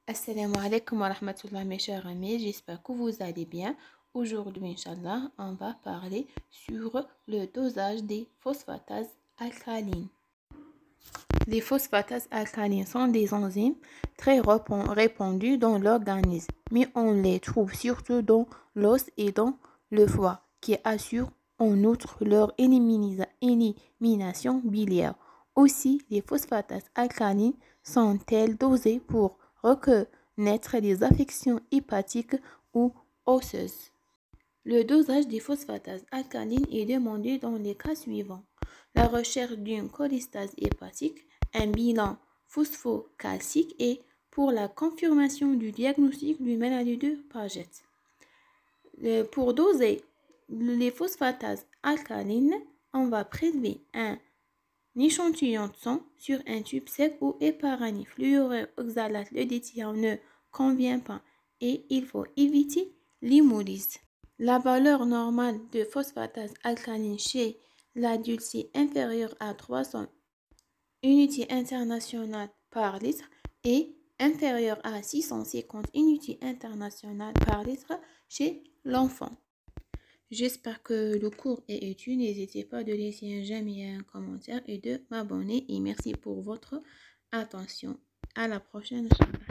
Assalamu alaikum wa rahmatullah mes chers amis, j'espère que vous allez bien. Aujourd'hui, Inch'Allah, on va parler sur le dosage des phosphatases alcalines. Les phosphatases alcalines sont des enzymes très répandues dans l'organisme, mais on les trouve surtout dans l'os et dans le foie, qui assurent en outre leur élimination biliaire. Aussi, les phosphatases alcalines sont-elles dosées pour reconnaître les affections hépatiques ou osseuses. Le dosage des phosphatases alcalines est demandé dans les cas suivants: la recherche d'une cholestase hépatique, un bilan phosphocalcique et pour la confirmation du diagnostic d'une maladie de Paget. Pour doser les phosphatases alcalines, on va prélever un échantillon de sang sur un tube sec ou épargné. Fluoroxalate, le détient ne convient pas et il faut éviter l'hémolyse. La valeur normale de phosphatase alcaline chez l'adulte est inférieure à 300 unités internationales par litre et inférieure à 650 unités internationales par litre chez l'enfant. J'espère que le cours est utile. N'hésitez pas de laisser un j'aime et un commentaire et de m'abonner. Et merci pour votre attention. À la prochaine.